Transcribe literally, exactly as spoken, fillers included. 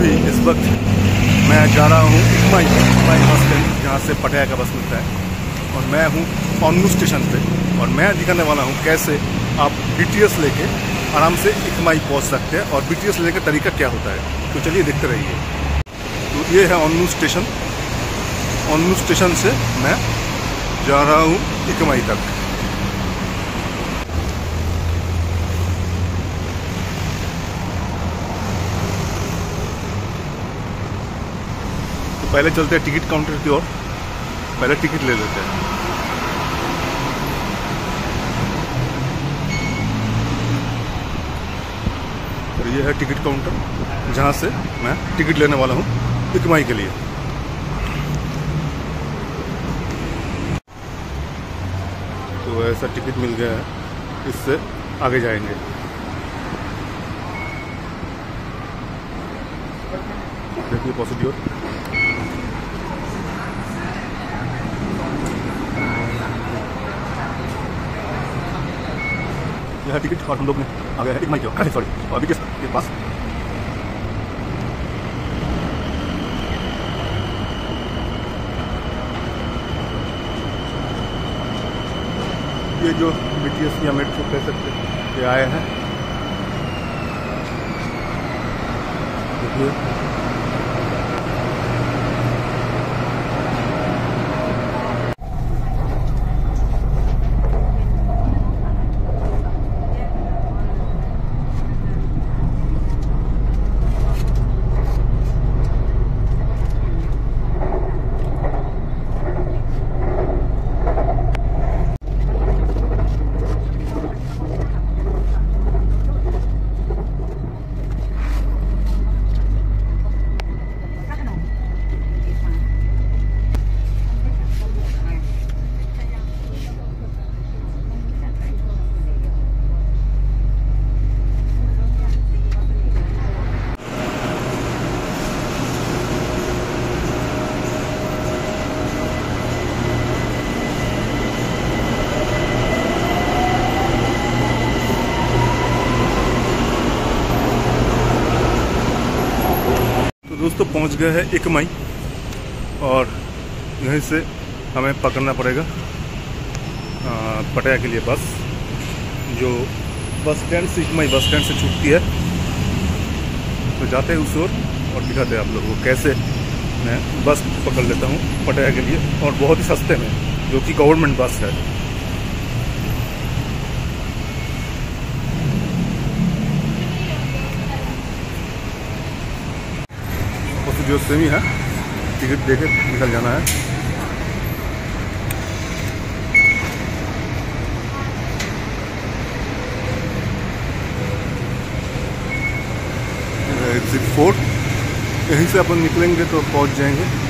अभी इस वक्त मैं जा रहा हूँ इकमाई इकमाई बस स्टैंड, जहाँ से पटियाला का बस मिलता है। और मैं हूँ ऑनू स्टेशन पे, और मैं दिखाने वाला हूँ कैसे आप बी टी एस लेके आराम से इकमाई पहुँच सकते हैं, और बी टी एस लेने का तरीका क्या होता है। तो चलिए देखते रहिए। तो ये है ऑनू स्टेशन। ऑनू स्टेशन से मैं जा रहा हूँ इकमाई तक। पहले चलते हैं टिकट काउंटर की ओर, पहले टिकट ले लेते हैं। और ये है टिकट काउंटर, जहाँ से मैं टिकट लेने वाला हूँ इकमाई के लिए। तो ऐसा टिकट मिल गया है, इससे आगे जाएंगे। देखिए प्रोसीड्योर। यह टिकट और हम लोग ने आ गया है इकमाई की ओर, सॉरी अभी के पास। ये जो बी टी एस या मेट्रो कह सकते हैं, ये आए हैं। देखिए दोस्तों पहुंच गए हैं इकमाई, और यहीं से हमें पकड़ना पड़ेगा पटियाला के लिए बस, जो बस स्टैंड से इकमाई बस स्टैंड से छूटती है। तो जाते हैं उस ओर और दिखाते हैं आप लोगों को कैसे मैं बस पकड़ लेता हूँ पटियाला के लिए, और बहुत ही सस्ते में, जो कि गवर्नमेंट बस है। जो सेमी है, टिकट देके निकल जाना है। एग्जिट फोर, यहीं से अपन निकलेंगे तो पहुंच जाएंगे